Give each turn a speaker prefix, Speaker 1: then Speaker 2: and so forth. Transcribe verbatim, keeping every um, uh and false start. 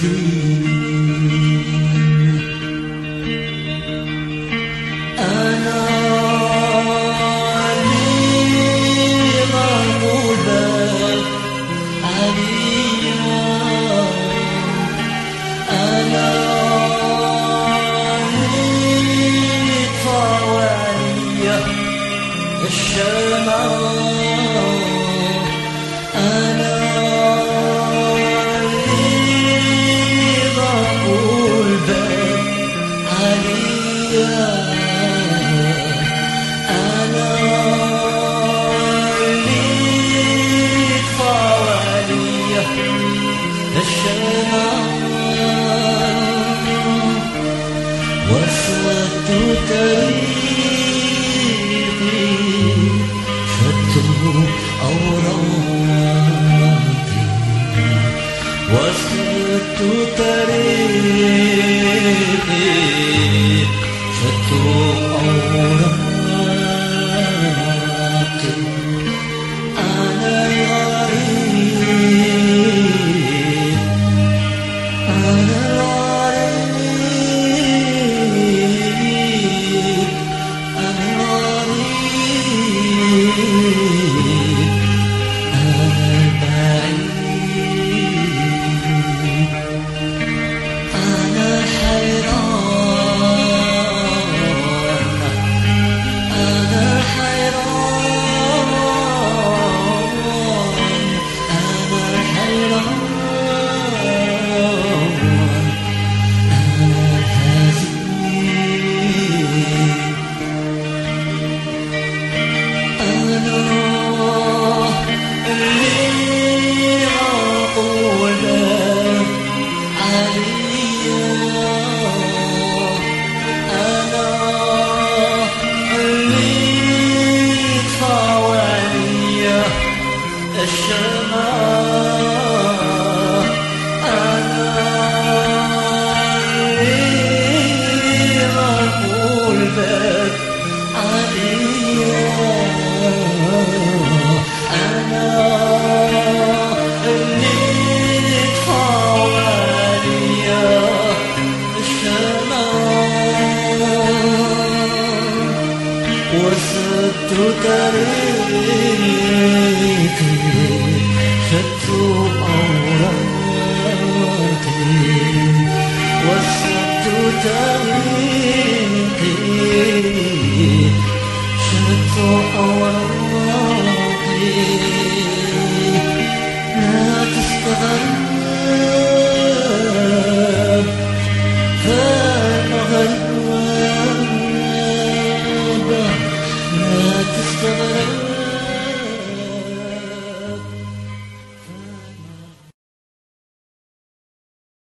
Speaker 1: أنا اللي مغموضة عليا، أنا اللي طفى عليا الشمع، أنا اللي ضاقوا الباب عليا، أنا اللي طفى عليا الشمع، وسط طريقي شتوا أوراقي، وسط طريقي شتوا أوراقي، أنا الغريب، أنا الغريب، أنا الغريب، أنا البعيد، أنا حيران، أنا حيران، أنا حيران، أنا حزين، أنا اللي عقوله عليا، أنا اللي طفى عليا الشمع، أنا اللي غلقوا الباب عليا، أنا اللي طفى عليا الشمع، وسط طريقي شتوا أوراقي، وسط طريقي شتوا أوراقي، لا تستغرب فالمغرب، لا تستغرب